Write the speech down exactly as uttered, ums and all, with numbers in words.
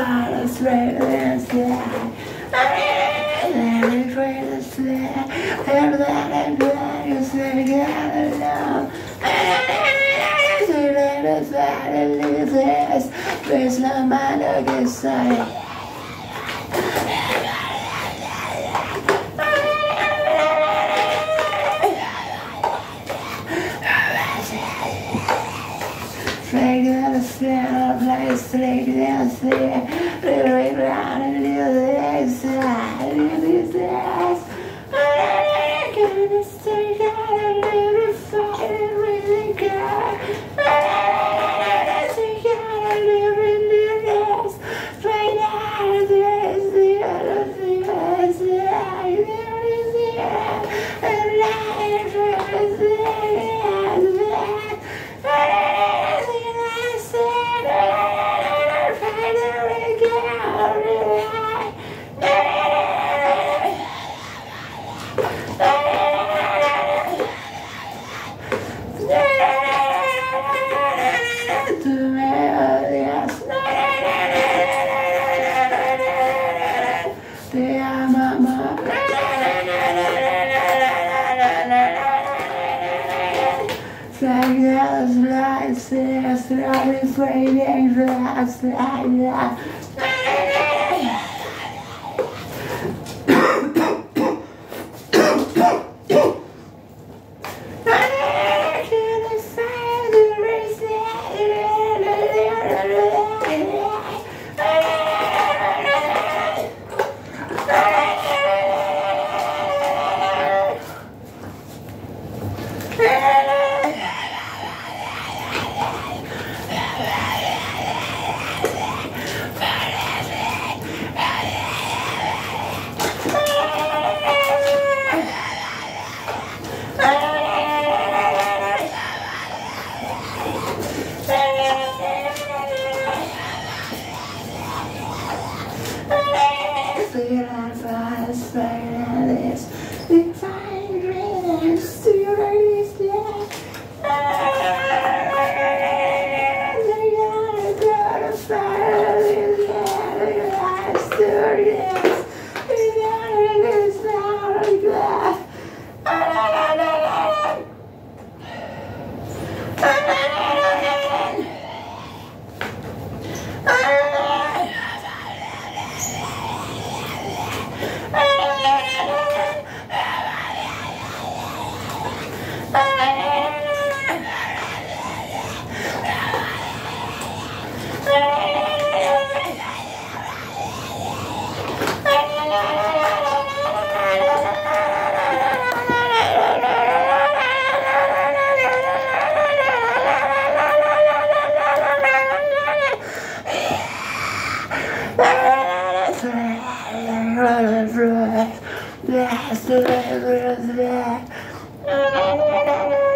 fire, straight and sky. Let me free the sled, and let it let you sing it alone. Let us let it leave this, there's no man who can say. Take the smell, place, take the sea, really round and leave this, leave this. I can't stay out and live and fight and really care. I take out and live and leave this, fight out this, the other thing is there, there is there, and life is there, Lights, yes, I'm fading fast, yeah. Yes,